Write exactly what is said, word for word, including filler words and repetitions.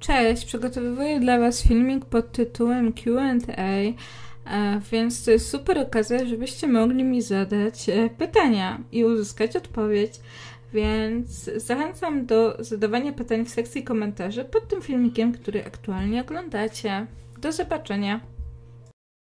Cześć, przygotowuję dla Was filmik pod tytułem Q and A, więc to jest super okazja, żebyście mogli mi zadać pytania i uzyskać odpowiedź. Więc zachęcam do zadawania pytań w sekcji komentarzy pod tym filmikiem, który aktualnie oglądacie. Do zobaczenia!